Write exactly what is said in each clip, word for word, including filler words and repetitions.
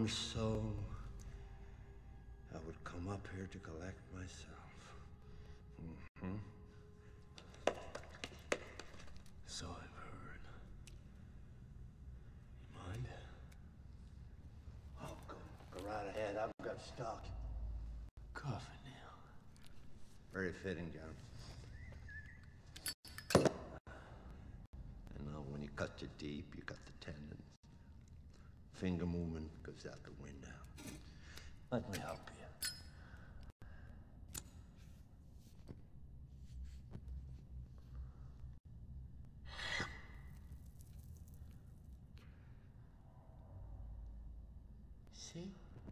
young soul, I would come up here to collect myself. Mm-hmm. So I've heard. You mind? Oh, go, go right ahead. I've got stock. Coffin nail. Very fitting, John. You know, when you cut too deep, you got the tendons. Finger movement goes out the window. Let me help you. See?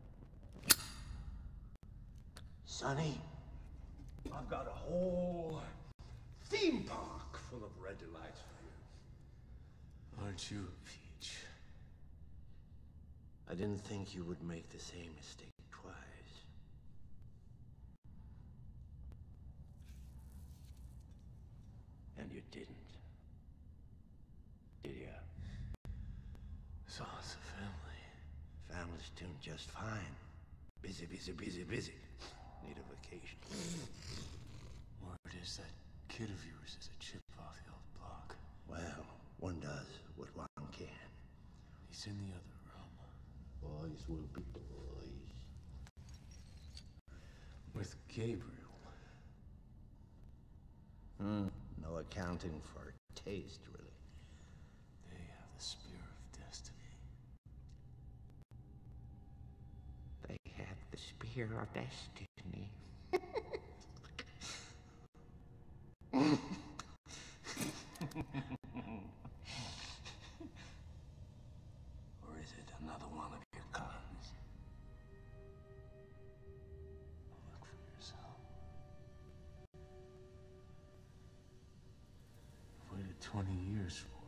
Sonny, I've got a whole theme park full of red lights for you. Aren't you a peach? I didn't think you would make the same mistake twice. And you didn't. Did you? So it's a family. Family's doing just fine. Busy, busy, busy, busy. Need a vacation. Word is that kid of yours is a chip off the old block. Well, one does what one can. He's in the other room. Boys will be boys. With Gabriel. Hmm. No accounting for taste, really. They have the spear of destiny. They have the spear of destiny. Or is it another one of your guns? Look for yourself. I've waited twenty years for